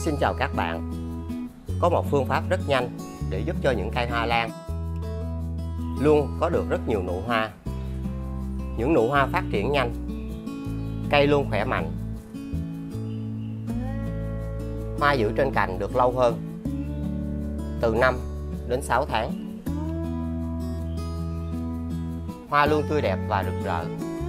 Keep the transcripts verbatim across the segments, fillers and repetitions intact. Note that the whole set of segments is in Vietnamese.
Xin chào các bạn. Có một phương pháp rất nhanh để giúp cho những cây hoa lan luôn có được rất nhiều nụ hoa. Những nụ hoa phát triển nhanh, cây luôn khỏe mạnh, hoa giữ trên cành được lâu hơn, từ năm đến sáu tháng. Hoa luôn tươi đẹp và rực rỡ.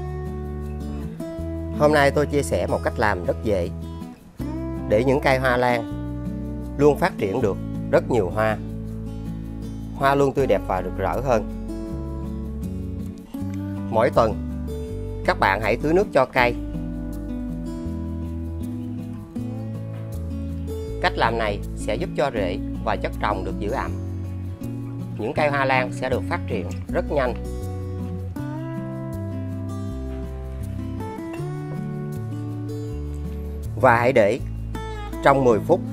Hôm nay tôi chia sẻ một cách làm rất dễ để những cây hoa lan luôn phát triển được rất nhiều hoa, hoa luôn tươi đẹp và rực rỡ hơn. Mỗi tuần các bạn hãy tưới nước cho cây. Cách làm này sẽ giúp cho rễ và chất trồng được giữ ẩm. Những cây hoa lan sẽ được phát triển rất nhanh. Và hãy để trong mười phút.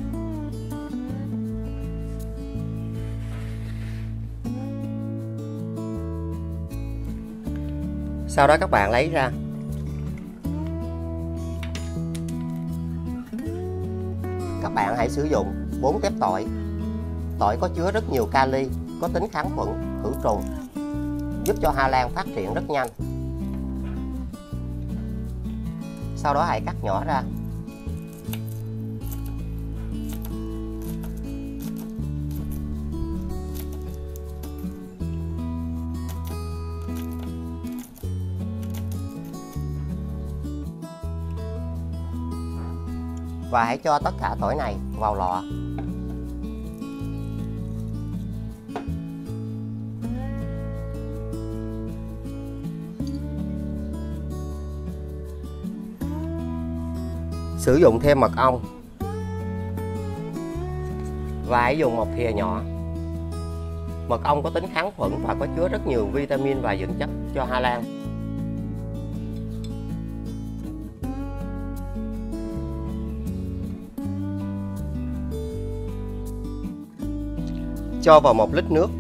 Sau đó các bạn lấy ra. Các bạn hãy sử dụng bốn tép tỏi. Tỏi có chứa rất nhiều kali, có tính kháng khuẩn, khử trùng, giúp cho hoa lan phát triển rất nhanh. Sau đó hãy cắt nhỏ ra. Và hãy cho tất cả tỏi này vào lọ. Sử dụng thêm mật ong. Và hãy dùng một thìa nhỏ. Mật ong có tính kháng khuẩn và có chứa rất nhiều vitamin và dưỡng chất cho hoa lan. Cho vào một lít nước.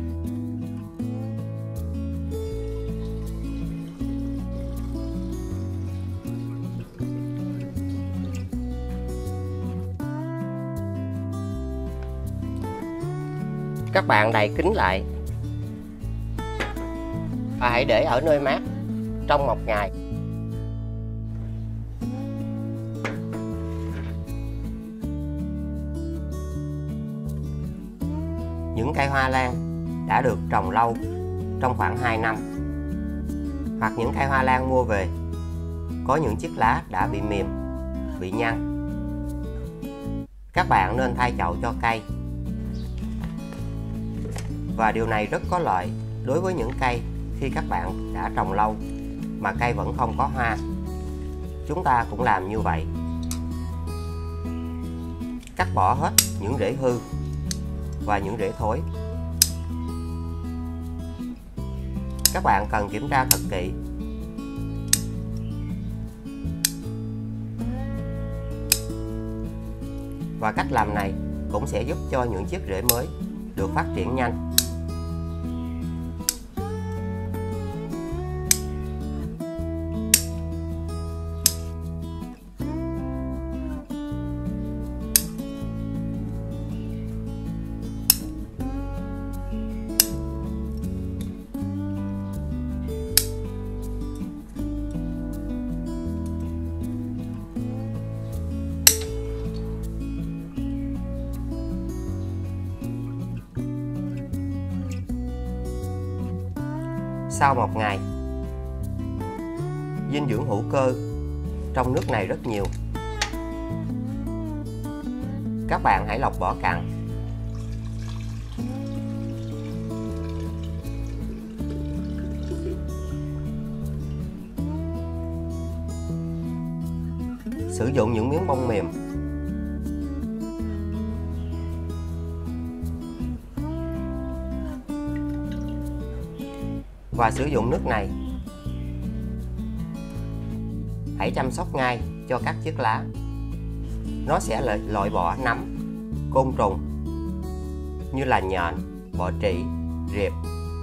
Các bạn đậy kín lại và hãy để ở nơi mát trong một ngày. Những cây hoa lan đã được trồng lâu, trong khoảng hai năm, hoặc những cây hoa lan mua về có những chiếc lá đã bị mềm, bị nhăn, các bạn nên thay chậu cho cây. Và điều này rất có lợi đối với những cây khi các bạn đã trồng lâu mà cây vẫn không có hoa. Chúng ta cũng làm như vậy. Cắt bỏ hết những rễ hư và những rễ thối. Các bạn cần kiểm tra thật kỹ. Và cách làm này cũng sẽ giúp cho những chiếc rễ mới được phát triển nhanh. Sau một ngày, dinh dưỡng hữu cơ trong nước này rất nhiều. Các bạn hãy lọc bỏ cặn. Sử dụng những miếng bông mềm. Và sử dụng nước này. Hãy chăm sóc ngay cho các chiếc lá. Nó sẽ loại bỏ nấm, côn trùng như là nhện, bọ trĩ, rệp.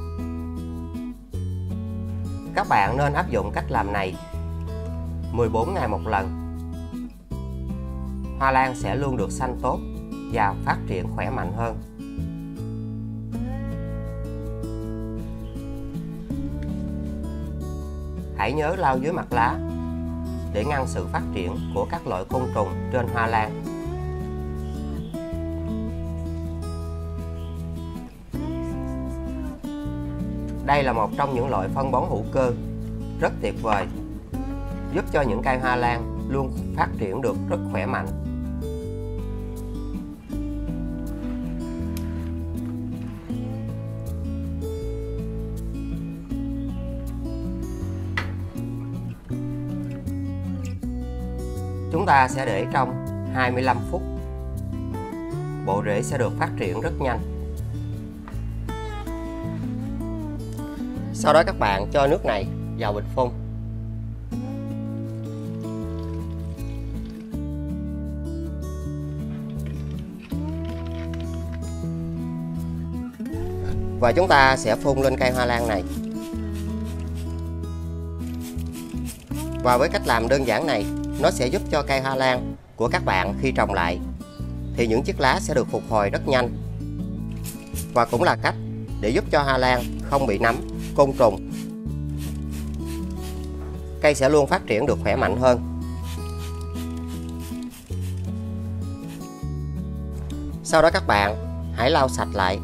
Các bạn nên áp dụng cách làm này mười bốn ngày một lần. Hoa lan sẽ luôn được xanh tốt và phát triển khỏe mạnh hơn. Hãy nhớ lau dưới mặt lá để ngăn sự phát triển của các loại côn trùng trên hoa lan. Đây là một trong những loại phân bón hữu cơ rất tuyệt vời, giúp cho những cây hoa lan luôn phát triển được rất khỏe mạnh. Chúng ta sẽ để trong hai mươi lăm phút. Bộ rễ sẽ được phát triển rất nhanh. Sau đó các bạn cho nước này vào bịch phun. Và chúng ta sẽ phun lên cây hoa lan này. Và với cách làm đơn giản này, nó sẽ giúp cho cây hoa lan của các bạn khi trồng lại thì những chiếc lá sẽ được phục hồi rất nhanh. Và cũng là cách để giúp cho hoa lan không bị nấm, côn trùng. Cây sẽ luôn phát triển được khỏe mạnh hơn. Sau đó các bạn hãy lau sạch lại.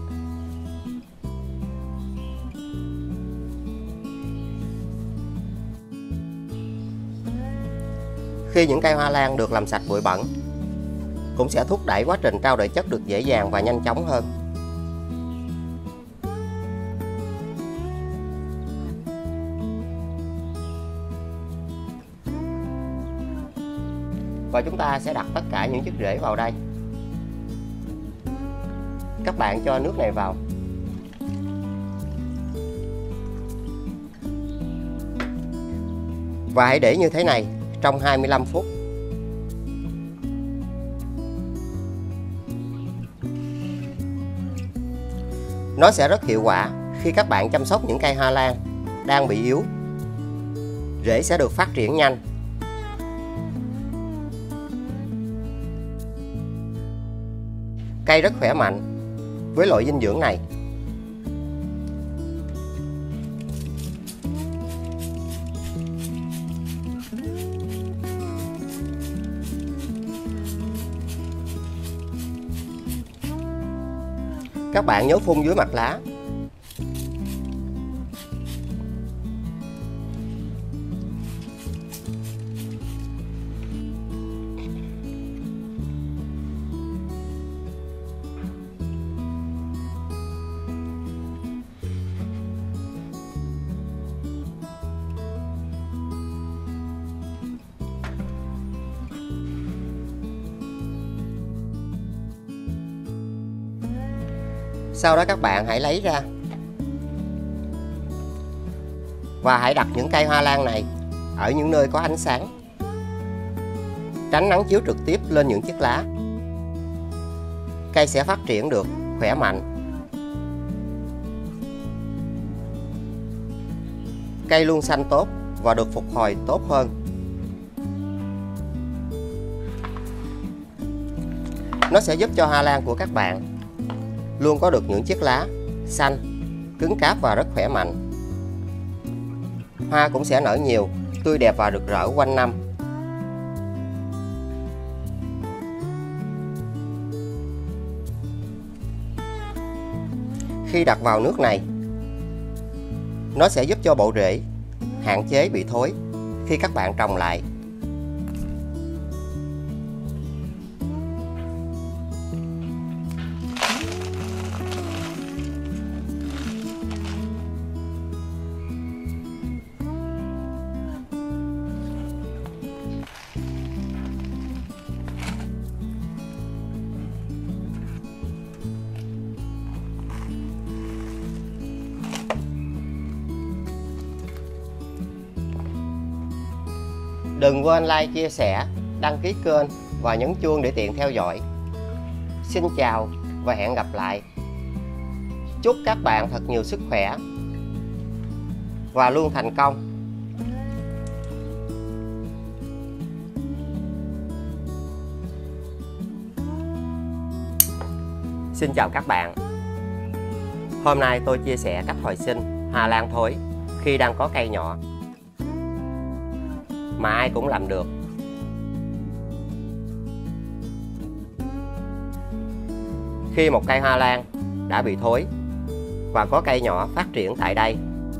Khi những cây hoa lan được làm sạch bụi bẩn, cũng sẽ thúc đẩy quá trình trao đổi chất được dễ dàng và nhanh chóng hơn. Và chúng ta sẽ đặt tất cả những chiếc rễ vào đây. Các bạn cho nước này vào. Và hãy để như thế này trong hai mươi lăm phút. Nó sẽ rất hiệu quả khi các bạn chăm sóc những cây hoa lan đang bị yếu. Rễ sẽ được phát triển nhanh. Cây rất khỏe mạnh với loại dinh dưỡng này. Các bạn nhớ phun dưới mặt lá. Sau đó các bạn hãy lấy ra và hãy đặt những cây hoa lan này ở những nơi có ánh sáng, tránh nắng chiếu trực tiếp lên những chiếc lá. Cây sẽ phát triển được khỏe mạnh. Cây luôn xanh tốt và được phục hồi tốt hơn. Nó sẽ giúp cho hoa lan của các bạn luôn có được những chiếc lá xanh, cứng cáp và rất khỏe mạnh. Hoa cũng sẽ nở nhiều, tươi đẹp và rực rỡ quanh năm. Khi đặt vào nước này, nó sẽ giúp cho bộ rễ hạn chế bị thối khi các bạn trồng lại. Đừng quên like, chia sẻ, đăng ký kênh và nhấn chuông để tiện theo dõi. Xin chào và hẹn gặp lại. Chúc các bạn thật nhiều sức khỏe và luôn thành công. Xin chào các bạn. Hôm nay tôi chia sẻ cách hồi sinh hoa lan thối khi đang có cây nhỏ mà ai cũng làm được. Khi một cây hoa lan đã bị thối và có cây nhỏ phát triển tại đây,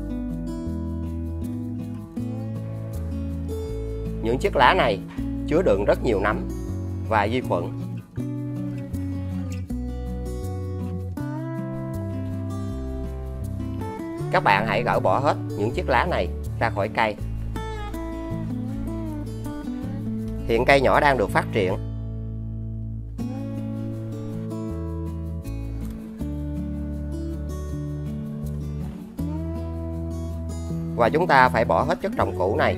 những chiếc lá này chứa đựng rất nhiều nấm và vi khuẩn. Các bạn hãy gỡ bỏ hết những chiếc lá này ra khỏi cây. Hiện cây nhỏ đang được phát triển. Và chúng ta phải bỏ hết chất trồng cũ này.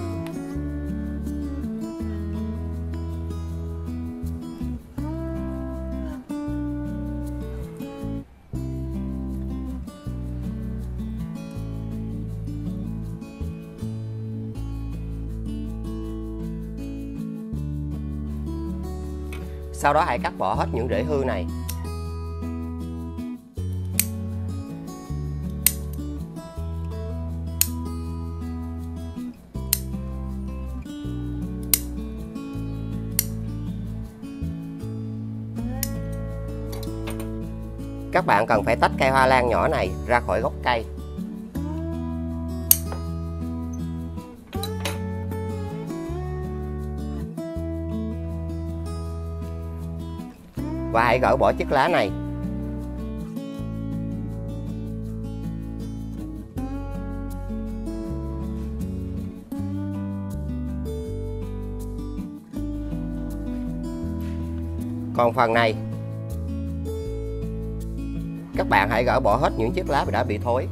Sau đó hãy cắt bỏ hết những rễ hư này. Các bạn cần phải tách cây hoa lan nhỏ này ra khỏi gốc cây. Và hãy gỡ bỏ chiếc lá này. Còn phần này, các bạn hãy gỡ bỏ hết những chiếc lá đã bị thối.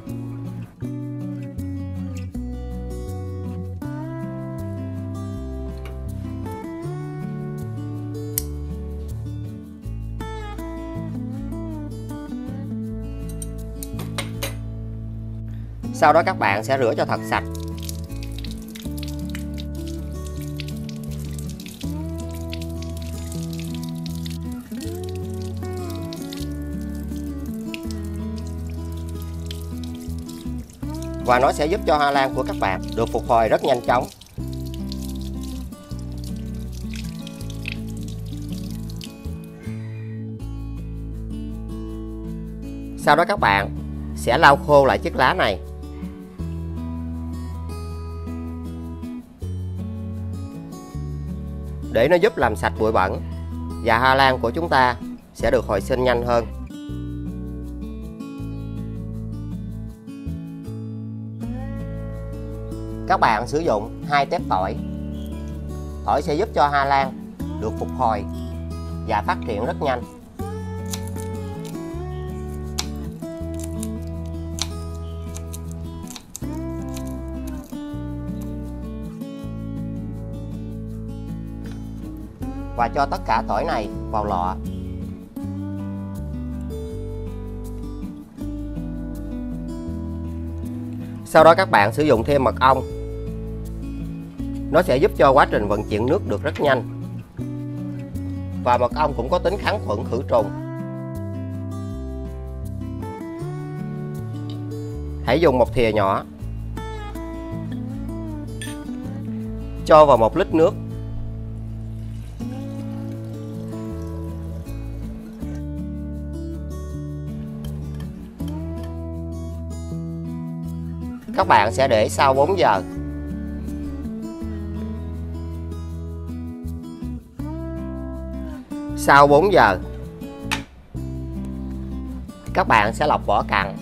Sau đó các bạn sẽ rửa cho thật sạch. Và nó sẽ giúp cho hoa lan của các bạn được phục hồi rất nhanh chóng. Sau đó các bạn sẽ lau khô lại chiếc lá này. Để nó giúp làm sạch bụi bẩn và hoa lan của chúng ta sẽ được hồi sinh nhanh hơn. Các bạn sử dụng hai tép tỏi. Tỏi sẽ giúp cho hoa lan được phục hồi và phát triển rất nhanh. Và cho tất cả tỏi này vào lọ. Sau đó các bạn sử dụng thêm mật ong. Nó sẽ giúp cho quá trình vận chuyển nước được rất nhanh. Và mật ong cũng có tính kháng khuẩn khử trùng. Hãy dùng một thìa nhỏ, cho vào một lít nước. Các bạn sẽ để sau bốn giờ. Sau bốn giờ, các bạn sẽ lọc vỏ cặn.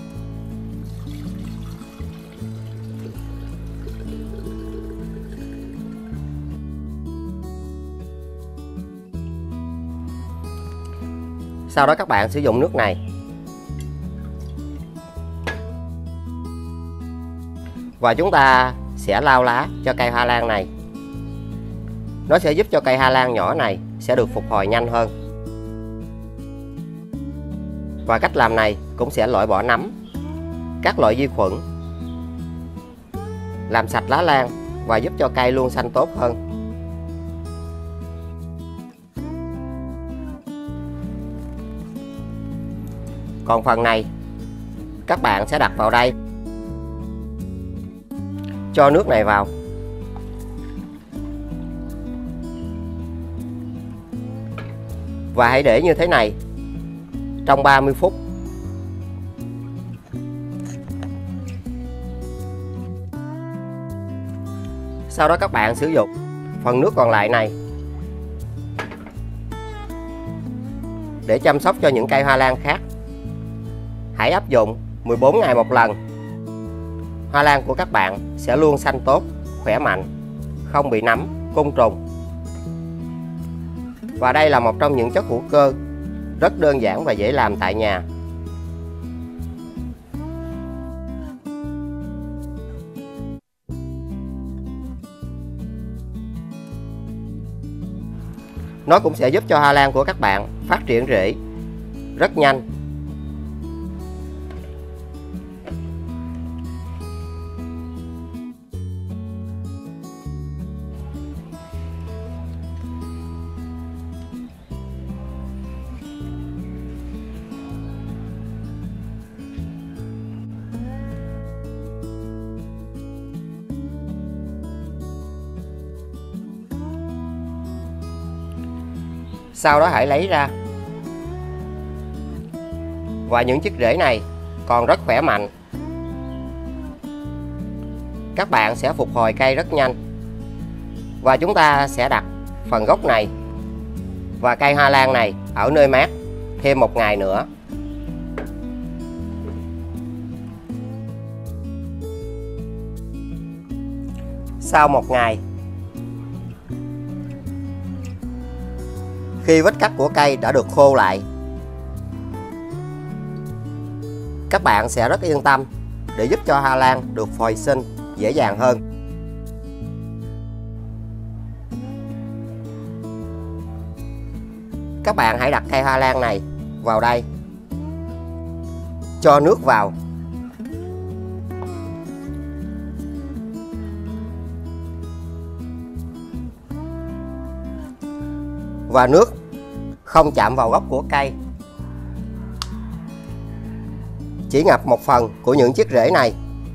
Sau đó các bạn sử dụng nước này. Và chúng ta sẽ lau lá cho cây hoa lan này. Nó sẽ giúp cho cây hoa lan nhỏ này sẽ được phục hồi nhanh hơn. Và cách làm này cũng sẽ loại bỏ nấm, các loại vi khuẩn, làm sạch lá lan và giúp cho cây luôn xanh tốt hơn. Còn phần này các bạn sẽ đặt vào đây, cho nước này vào. Và hãy để như thế này trong ba mươi phút. Sau đó các bạn sử dụng phần nước còn lại này để chăm sóc cho những cây hoa lan khác. Hãy áp dụng mười bốn ngày một lần. Hoa lan của các bạn sẽ luôn xanh tốt, khỏe mạnh, không bị nấm, côn trùng. Và đây là một trong những chất hữu cơ rất đơn giản và dễ làm tại nhà. Nó cũng sẽ giúp cho hoa lan của các bạn phát triển rễ rất nhanh. Sau đó hãy lấy ra. Và những chiếc rễ này còn rất khỏe mạnh. Các bạn sẽ phục hồi cây rất nhanh. Và chúng ta sẽ đặt phần gốc này và cây hoa lan này ở nơi mát thêm một ngày nữa. Sau một ngày, khi vết cắt của cây đã được khô lại, các bạn sẽ rất yên tâm để giúp cho hoa lan được hồi sinh dễ dàng hơn. Các bạn hãy đặt cây hoa lan này vào đây, cho nước vào. Và nước không chạm vào gốc của cây, chỉ ngập một phần của những chiếc rễ này.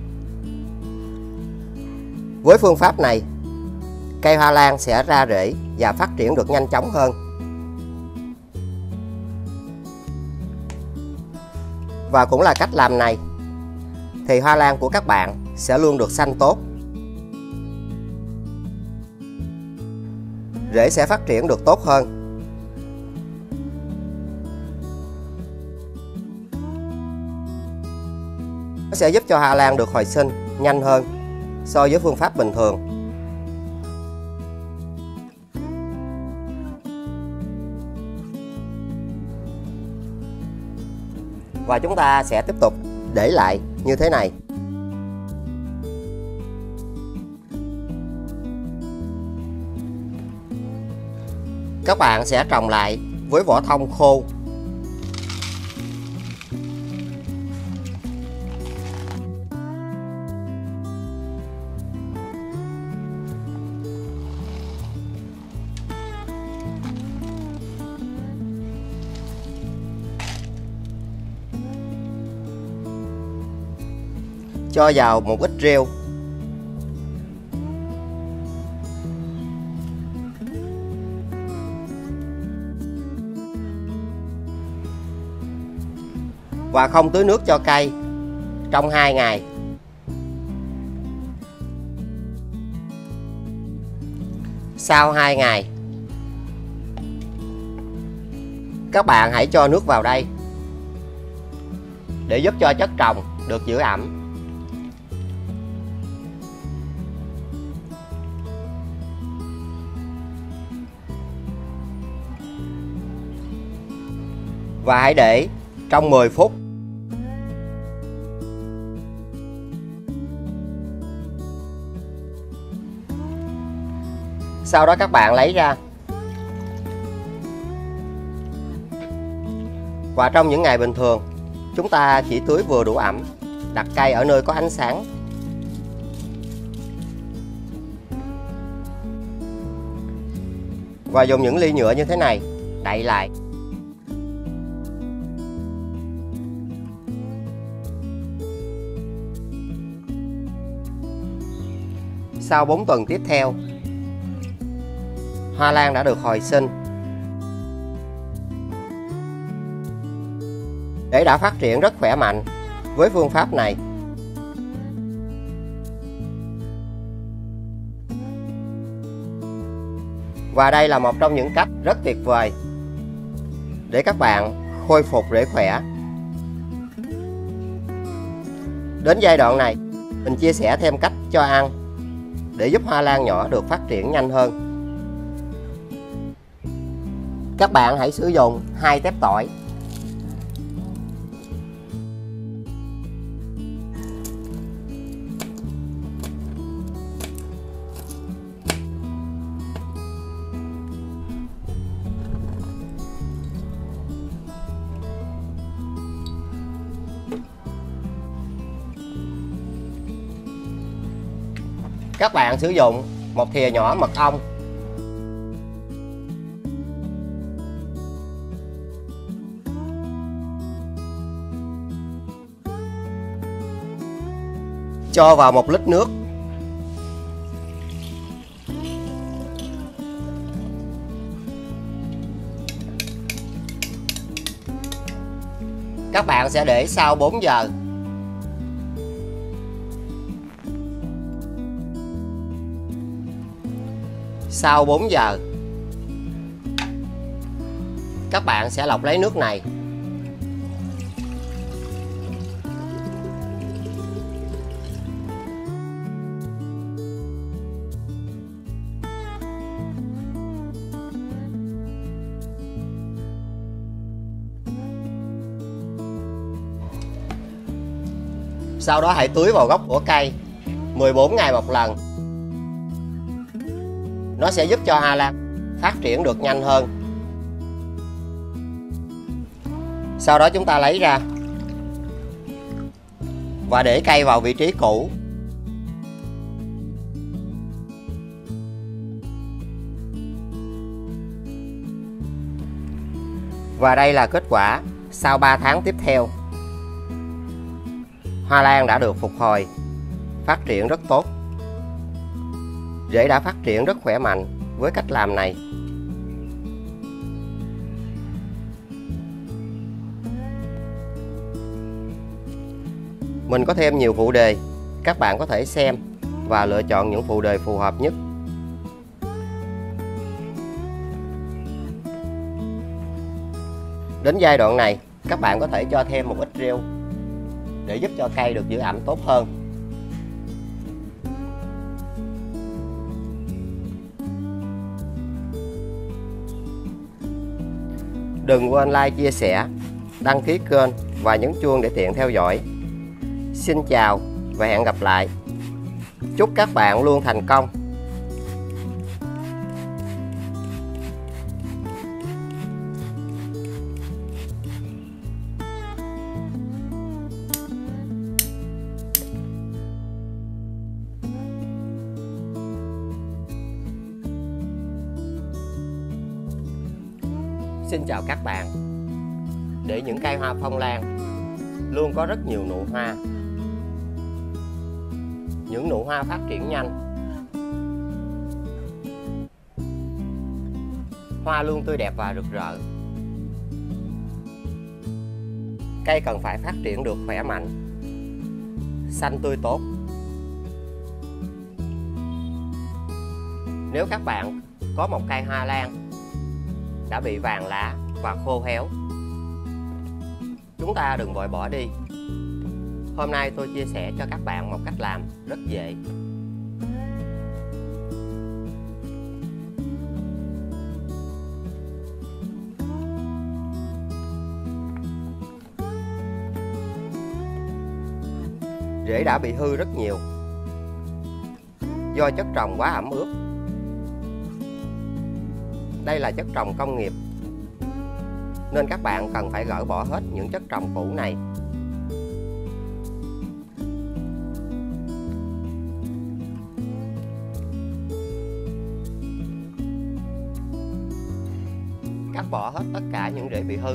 Với phương pháp này, cây hoa lan sẽ ra rễ và phát triển được nhanh chóng hơn. Và cũng là cách làm này thì hoa lan của các bạn sẽ luôn được xanh tốt. Rễ sẽ phát triển được tốt hơn. Nó sẽ giúp cho hoa lan được hồi sinh nhanh hơn so với phương pháp bình thường. Và chúng ta sẽ tiếp tục để lại như thế này. Các bạn sẽ trồng lại với vỏ thông khô. Cho vào một ít rêu. Và không tưới nước cho cây trong hai ngày. Sau hai ngày, các bạn hãy cho nước vào đây để giúp cho chất trồng được giữ ẩm. Và hãy để trong mười phút. Sau đó các bạn lấy ra. Và trong những ngày bình thường, chúng ta chỉ tưới vừa đủ ẩm, đặt cây ở nơi có ánh sáng. Và dùng những ly nhựa như thế này đậy lại. Sau bốn tuần tiếp theo, hoa lan đã được hồi sinh. Rễ đã phát triển rất khỏe mạnh với phương pháp này. Và đây là một trong những cách rất tuyệt vời để các bạn khôi phục rễ khỏe. Đến giai đoạn này, mình chia sẻ thêm cách cho ăn để giúp hoa lan nhỏ được phát triển nhanh hơn. Các bạn hãy sử dụng hai tép tỏi. Các bạn sử dụng một thìa nhỏ mật ong. Cho vào một lít nước. Các bạn sẽ để sau bốn giờ. Sau bốn giờ, các bạn sẽ lọc lấy nước này. Sau đó hãy tưới vào gốc của cây mười bốn ngày một lần. Nó sẽ giúp cho hoa lan phát triển được nhanh hơn. Sau đó chúng ta lấy ra và để cây vào vị trí cũ. Và đây là kết quả sau ba tháng tiếp theo. Hoa lan đã được phục hồi, phát triển rất tốt. Rễ đã phát triển rất khỏe mạnh với cách làm này. Mình có thêm nhiều phụ đề, các bạn có thể xem và lựa chọn những phụ đề phù hợp nhất. Đến giai đoạn này, các bạn có thể cho thêm một ít rêu để giúp cho cây được giữ ẩm tốt hơn. Đừng quên like, chia sẻ, đăng ký kênh và nhấn chuông để tiện theo dõi. Xin chào và hẹn gặp lại. Chúc các bạn luôn thành công. Xin chào các bạn. Để những cây hoa phong lan luôn có rất nhiều nụ hoa, những nụ hoa phát triển nhanh, hoa luôn tươi đẹp và rực rỡ. Cây cần phải phát triển được khỏe mạnh, xanh tươi tốt. Nếu các bạn có một cây hoa lan đã bị vàng lá và khô héo, chúng ta đừng vội bỏ đi. Hôm nay tôi chia sẻ cho các bạn một cách làm rất dễ. Rễ đã bị hư rất nhiều do chất trồng quá ẩm ướt. Đây là chất trồng công nghiệp nên các bạn cần phải gỡ bỏ hết những chất trồng cũ này. Cắt bỏ hết tất cả những rễ bị hư.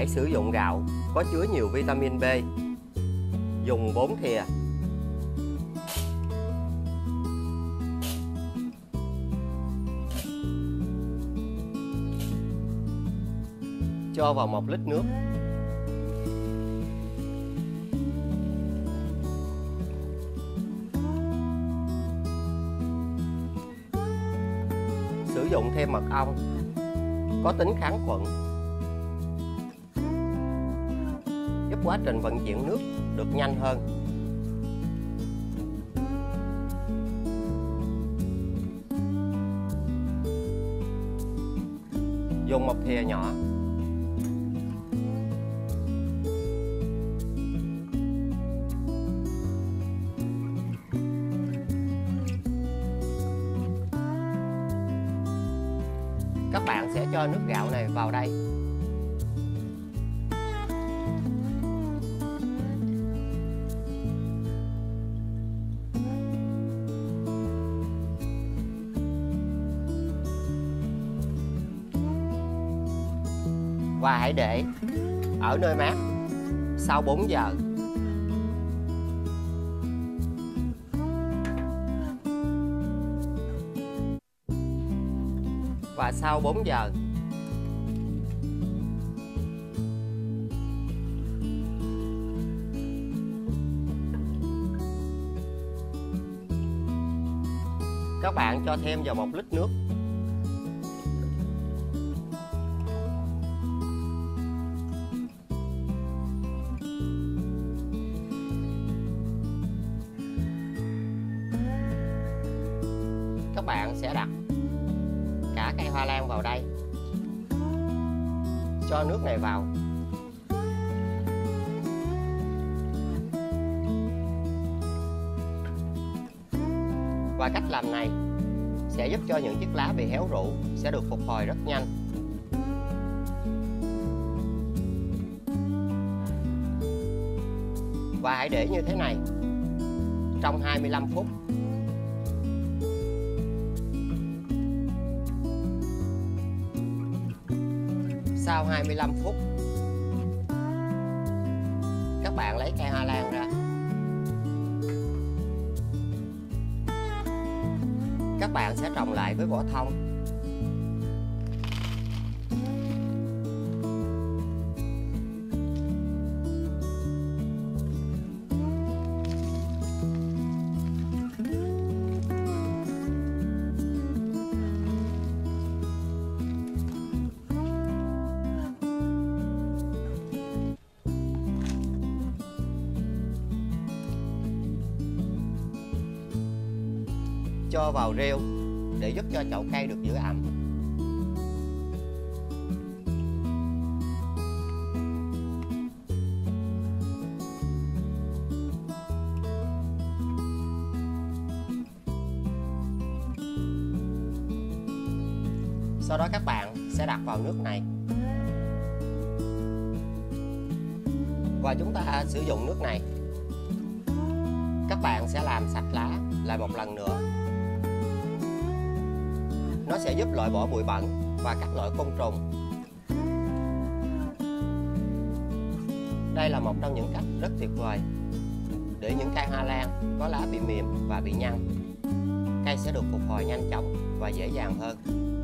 Hãy sử dụng gạo có chứa nhiều vitamin B. Dùng bốn thìa. Cho vào một lít nước. Sử dụng thêm mật ong có tính kháng khuẩn, giúp quá trình vận chuyển nước được nhanh hơn. Dùng một thìa nhỏ. Các bạn sẽ cho nước gạo này vào đây. Và hãy để ở nơi mát sau bốn giờ. Và sau bốn giờ, các bạn cho thêm vào một lít nước. Các bạn sẽ đặt cả cây hoa lan vào đây. Cho nước này vào. Và cách làm này sẽ giúp cho những chiếc lá bị héo rũ sẽ được phục hồi rất nhanh. Và hãy để như thế này trong hai mươi lăm phút. Sau hai mươi lăm phút, các bạn lấy cây hoa lan ra. Các bạn sẽ trồng lại với vỏ thông. Cho vào rêu để giúp cho chậu cây được giữ ẩm. Sau đó các bạn sẽ đặt vào nước này. Và chúng ta sử dụng nước này. Các bạn sẽ làm sạch lá lại một lần nữa. Nó sẽ giúp loại bỏ bụi bẩn và các loại côn trùng. Đây là một trong những cách rất tuyệt vời để những cây hoa lan có lá bị mềm và bị nhăn, cây sẽ được phục hồi nhanh chóng và dễ dàng hơn.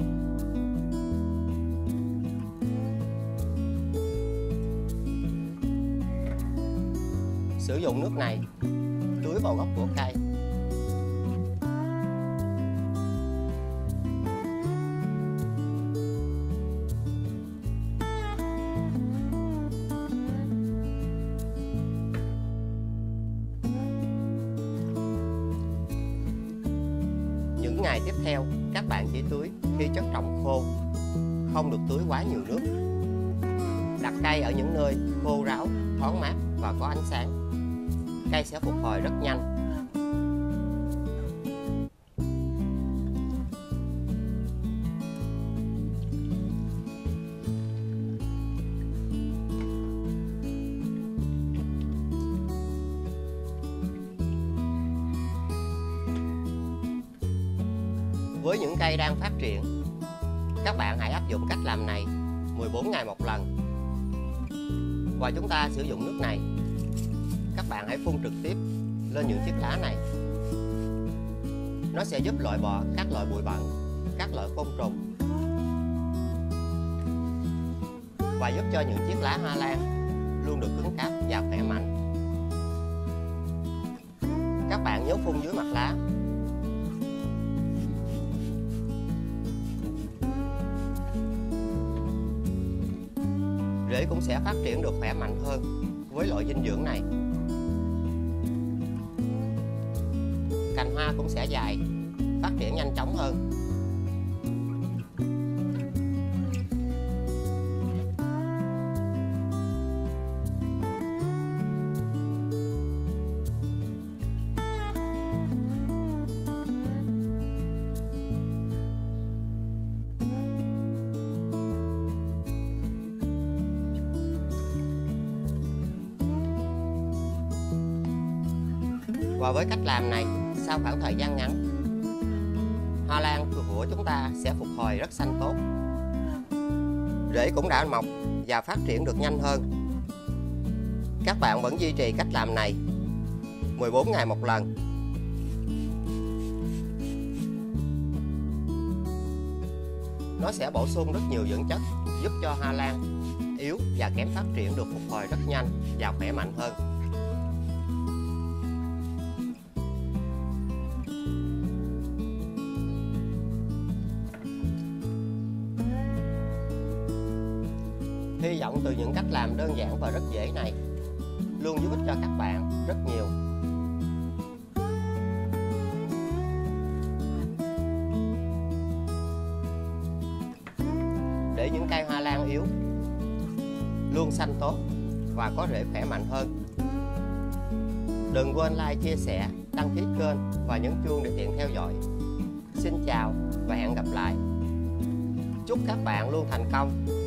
Sử dụng nước này tưới vào gốc của cây. Những ngày tiếp theo, các bạn chỉ tưới khi chất trồng khô, không được tưới quá nhiều nước. Đặt cây ở những nơi khô ráo, thoáng mát và có ánh sáng. Cây sẽ phục hồi rất nhanh. Với những cây đang phát triển, các bạn hãy áp dụng cách làm này mười bốn ngày một lần. Và chúng ta sử dụng nước này, các bạn hãy phun trực tiếp lên những chiếc lá này. Nó sẽ giúp loại bỏ các loại bụi bẩn, các loại côn trùng và giúp cho những chiếc lá hoa lan luôn được cứng cáp và khỏe mạnh. Các bạn nhớ phun dưới mặt lá. Rễ cũng sẽ phát triển được khỏe mạnh hơn với loại dinh dưỡng này. Cành hoa cũng sẽ dài, phát triển nhanh chóng hơn. Và với cách làm này, sau khoảng thời gian ngắn, hoa lan của chúng ta sẽ phục hồi rất xanh tốt. Rễ cũng đã mọc và phát triển được nhanh hơn. Các bạn vẫn duy trì cách làm này mười bốn ngày một lần. Nó sẽ bổ sung rất nhiều dưỡng chất, giúp cho hoa lan yếu và kém phát triển được phục hồi rất nhanh và khỏe mạnh hơn. Hy vọng từ những cách làm đơn giản và rất dễ này luôn giúp ích cho các bạn rất nhiều. Để những cây hoa lan yếu luôn xanh tốt và có rễ khỏe mạnh hơn. Đừng quên like, chia sẻ, đăng ký kênh và nhấn chuông để tiện theo dõi. Xin chào và hẹn gặp lại. Chúc các bạn luôn thành công